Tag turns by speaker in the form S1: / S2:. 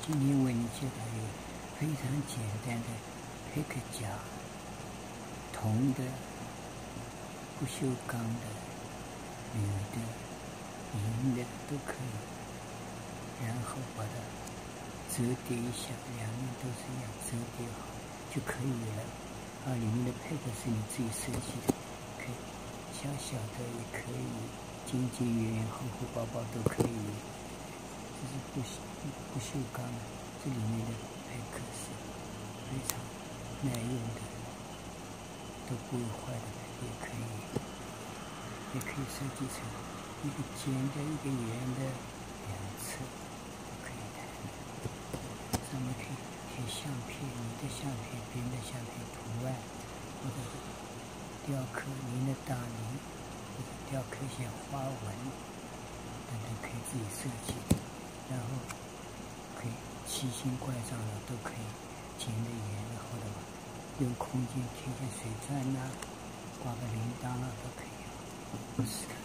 S1: 今天为你介绍一个非常简单的pick夹，铜的、不锈钢的、铝的、银的都可以，然后把它折叠一下，两面都是一样，折叠好就可以了。里面的pick是你自己设计的，可以小小的也可以，尖尖圆圆、厚厚薄薄都可以。这是不锈钢的，这里面的pick是非常耐用的，都不会坏的，也可以设计成一个尖的、一个圆的，两侧都可以的。上面可以贴相片，你的相片、别人的相片图案，或者是雕刻您的大名，或者雕刻一些花纹等等，可以自己设计。然后可以奇形怪状的都可以，尖的、圆的，或者用空间贴些水钻挂个铃铛都可以。试看。